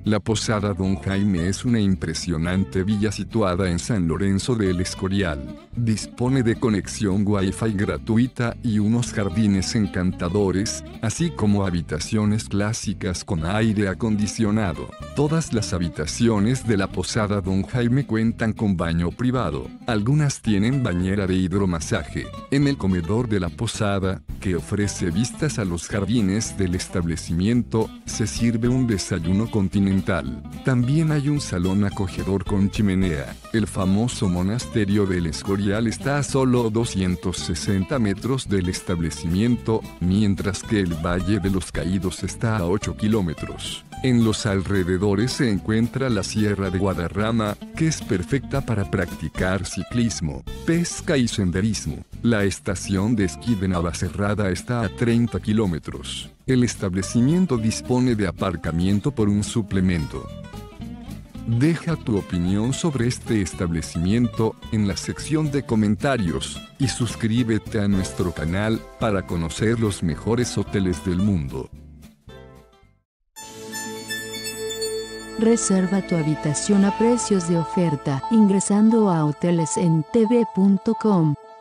La Posada Don Jaime es una impresionante villa situada en San Lorenzo del Escorial. Dispone de conexión Wi-Fi gratuita y unos jardines encantadores, así como habitaciones clásicas con aire acondicionado. Todas las habitaciones de la Posada Don Jaime cuentan con baño privado. Algunas tienen bañera de hidromasaje. En el comedor de la posada, que ofrece vistas a los jardines del establecimiento, se sirve un desayuno continental. También hay un salón acogedor con chimenea. El famoso monasterio del Escorial está a solo 260 metros del establecimiento, mientras que el Valle de los Caídos está a 8 kilómetros. En los alrededores se encuentra la Sierra de Guadarrama, que es perfecta para practicar ciclismo, pesca y senderismo. La estación de esquí de Navacerrada está a 30 kilómetros. El establecimiento dispone de aparcamiento por un suplemento. Deja tu opinión sobre este establecimiento en la sección de comentarios y suscríbete a nuestro canal para conocer los mejores hoteles del mundo. Reserva tu habitación a precios de oferta ingresando a hotelesentv.com.